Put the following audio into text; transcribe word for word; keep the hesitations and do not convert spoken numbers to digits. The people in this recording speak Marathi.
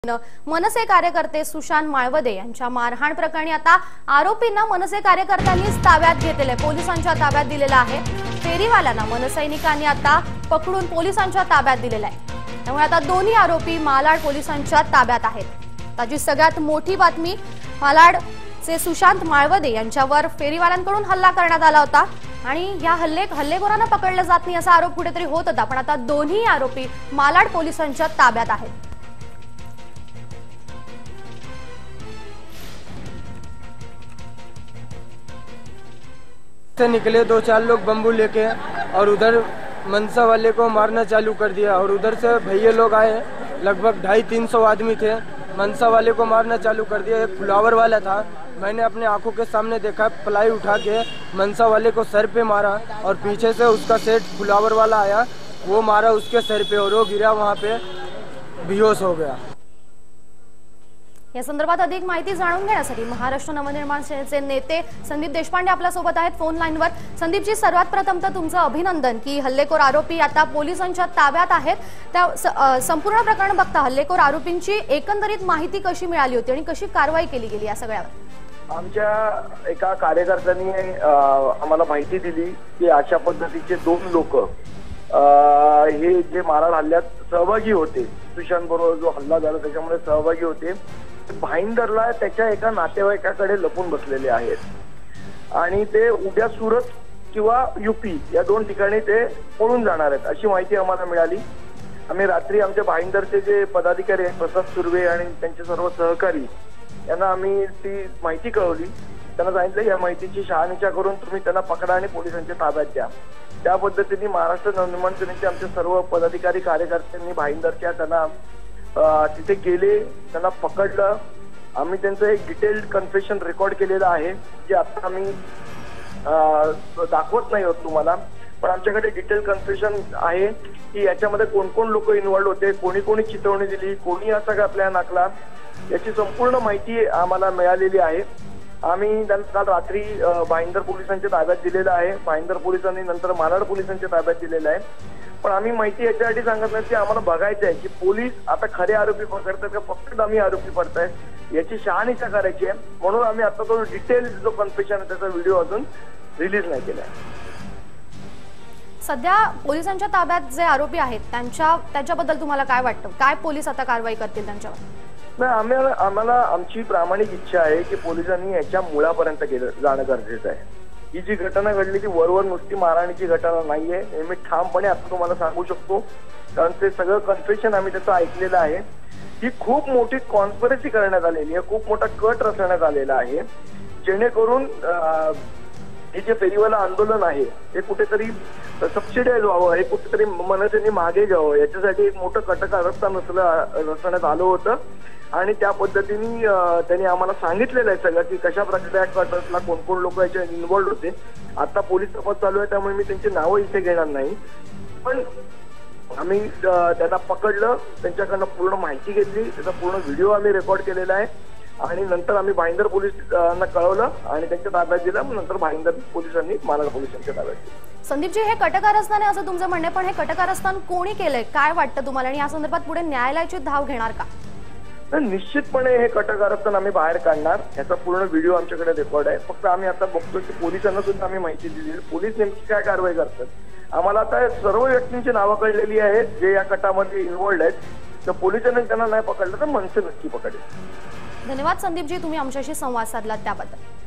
मनसे कार्यकर्ते सुशांत माळवदे यांच्या मारहाण प्रकरणी आता आरोपींना मनसे कार्यकर्त्यांनीच ताब्यात घेतले पोलिसांच्या ताब्यात दिलेला आहे। फेरीवाल्यांना मनसैनिकांनी आता पकडून पोलिसांच्या ताब्यात दिलेला आहे। त्यामुळे आता दोन्ही आरोपी मालाड पोलिसांच्या ताब्यात आहेत। त्याची सगळ्यात मोठी बातमी, मालाडचे सुशांत माळवदे यांच्यावर फेरीवाल्यांकडून हल्ला करण्यात आला होता आणि या हल्ले हल्लेखोरांना पकडलं जात नाही असा आरोप कुठेतरी होत होता, पण आता दोन्ही आरोपी मालाड पोलिसांच्या ताब्यात आहेत। से निकले दो चार लोग बम्बू लेके और उधर मनसा वाले को मारना चालू कर दिया और उधर से भैया लोग आए, लगभग ढाई तीन सौ आदमी थे। मनसा वाले को मारना चालू कर दिया। एक फ्लावर वाला था, मैंने अपने आंखों के सामने देखा, प्लाई उठा के मनसा वाले को सर पे मारा और पीछे से उसका सेठ फ्लावर वाला आया, वो मारा उसके सर पे और वो गिरा, वहाँ पे बेहोश हो गया। या संदर्भात अधिक माहिती जाणून घेण्यासाठी महाराष्ट्र नवनिर्माण सेनेचे नेते संदीप देशपांडे आपल्या सोबत आहेत फोन लाईनवर। संदीपजी, सर्वात प्रथम तर तुमचं अभिनंदन की हल्लेखोर आरोपी आता पोलिसांच्या ताब्यात आहेत। त्या संपूर्ण प्रकरण बघता हल्लेखोर आरोपींची एकंदरीत माहिती कशी मिळाली होती आणि कशी कारवाई केली गेली या सगळ्यावर? आमच्या एका कार्यकर्त्यांनी आम्हाला माहिती दिली की अशा पद्धतीचे दोन लोक हे जे मारहाण हल्ल्यात सहभागी होते, सुशांत बरोबर जो हल्ला झाला त्याच्यामध्ये सहभागी होते, भाईंदरला त्याच्या एका नातेवाईकाकडे लपून बसलेले आहेत आणि ते उद्या सुरत किंवा युपी या दोन ठिकाणी ते पळून जाणार आहेत अशी माहिती आम्हाला मिळाली। आम्ही रात्री आमच्या भाईंदरचे जे पदाधिकारी आहेत प्रसाद सुर्वे आणि त्यांचे सर्व सहकारी यांना आम्ही ती माहिती कळवली। त्यांना सांगितलं या माहितीची शहानिशा करून तुम्ही त्यांना पकडा आणि पोलिसांच्या ताब्यात द्या। त्या पद्धतीने महाराष्ट्र नवनिर्माण सेनेचे आमचे सर्व पदाधिकारी कार्यकर्त्यांनी भाईंदरच्या त्यांना तिथे गेले, त्यांना पकडलं। आम्ही त्यांचं एक डिटेल्ड कन्फेशन रेकॉर्ड केलेलं आहे जे आता आम्ही दाखवत नाही आहोत तुम्हाला, पण आमच्याकडे डिटेल कन्फेशन आहे की याच्यामध्ये कोण कोण लोक इन्व्हॉल्व होते, कोणी कोणी चितवणी दिली, कोणी हा सगळा प्लॅन आखला, याची संपूर्ण माहिती आम्हाला मिळालेली आहे। आम्ही त्यांना काल रात्री भाईंदर पोलिसांच्या ताब्यात दिलेलं आहे। भाईंदर पोलिसांनी नंतर मालाड पोलिसांच्या ताब्यात दिलेलं आहे। पण आम्ही माहिती याच्यासाठी सांगत नाही की आम्हाला बघायचं आहे की पोलीस आता खरे आरोपी पकडतात का फक्त डमी आरोपी पडतायत, याची शहानिशा करायची आहे। म्हणून आम्ही आता तो डिटेल जो कन्फेशन आहे त्याचा व्हिडिओ अजून रिलीज नाही केला आहे। सध्या पोलिसांच्या ताब्यात जे आरोपी आहेत त्यांच्या त्याच्याबद्दल तुम्हाला काय वाटतं? काय पोलीस आता कारवाई करतील त्यांच्यावर? नाही, आम्हाला आम्हाला आमची प्रामाणिक इच्छा आहे की पोलिसांनी याच्या मुळापर्यंत गेलं जाणं गरजेचं आहे। ही जी घटना घडली ती वरवर नुसती मारहाणीची घटना नाहीये, हे मी ठामपणे आता तुम्हाला सांगू शकतो, कारण ते सगळं कन्फेशन आम्ही त्याचं ऐकलेलं आहे। ही खूप मोठी कॉन्स्पिरसी करण्यात आलेली आहे, खूप मोठा कट रचण्यात आलेला आहे, जेणेकरून हे जे फेरीवाला आंदोलन आहे हे कुठेतरी सबसिडाईज व्हावं, हे कुठेतरी मनसेने मागे घ्यावं, याच्यासाठी एक मोठं कटकारस्थान रचण्यात आलं होतं आणि त्या पद्धतीने त्यांनी आम्हाला सांगितलेलं आहे सगळं की कशा प्रकारे कट रचला, कोण कोण लोक याच्या इन्व्हॉल्व होते। आता पोलीस तपास चालू आहे त्यामुळे मी त्यांची नावं इथे घेणार नाही, पण आम्ही त्यांना पकडलं, त्यांच्याकडनं पूर्ण माहिती घेतली, त्याचा पूर्ण व्हिडिओ आम्ही रेकॉर्ड केलेला आहे आणि नंतर आम्ही भाईंदर पोलिसांना कळवलं आणि त्यांच्या ताब्यात दिलं। मग नंतर भाईंदर पोलिसांनी मालाड पोलिसांच्या ताब्यात दिलं। संदीपजी, हे कटकारस्थान आहे असं तुमचं म्हणणं आहे, पण हे कटकारस्थान कोणी केलंय काय वाटतं तुम्हाला आणि या संदर्भात पुढे न्यायालयाची धाव घेणार का? निश्चितपणे हे कटकारस्थान आम्ही बाहेर काढणार, याचा पूर्ण व्हिडिओ आमच्याकडे रेकॉर्ड आहे। फक्त आम्ही आता बघतो की पोलिसांना सुद्धा आम्ही माहिती दिली, पोलीस नेमकी काय कारवाई करतात। आम्हाला आता सर्व व्यक्तींची नावं कळलेली आहेत जे या कटामध्ये इन्व्हॉल्ड आहेत, तर पोलिसांनी त्यांना नाही पकडलं तर मनसे नक्की पकडेल। धन्यवाद संदीपजी, तुम्ही आमच्याशी संवाद साधलात त्याबद्दल।